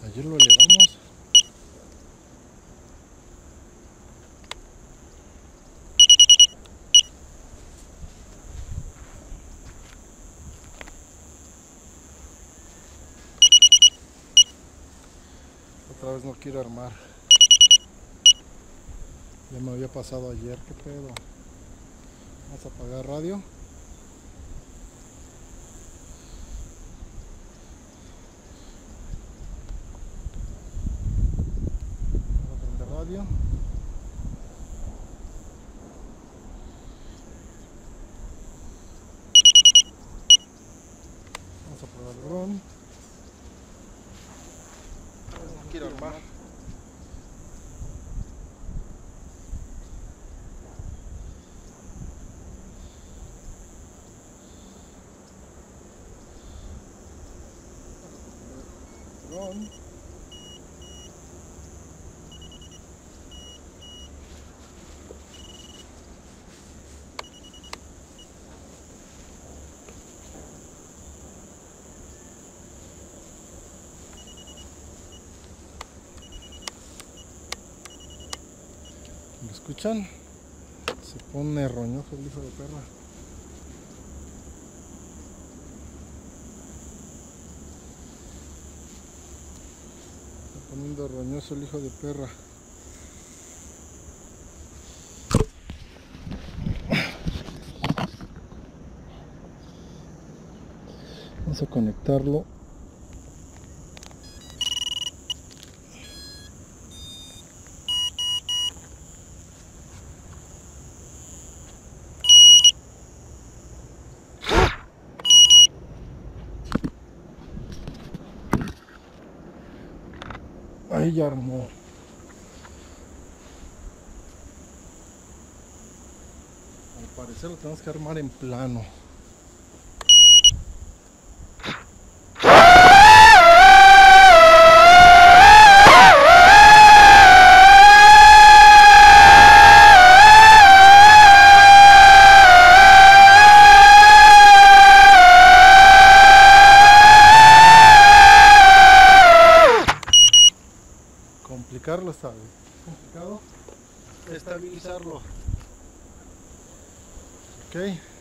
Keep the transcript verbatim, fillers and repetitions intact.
Ayer lo elevamos. Otra vez no quiero armar. Ya me había pasado ayer, qué pedo. Vamos a apagar radio. Vamos a prender radio. Vamos a apagar el dron. No quiero armar. Dron. ¿Lo escuchan? Se pone roñoso el hijo de perra. Está poniendo roñoso el hijo de perra. Vamos a conectarlo. Ahí ya armó. Al parecer lo tenemos que armar en plano. Complicarlo está bien. Complicado estabilizarlo. Ok.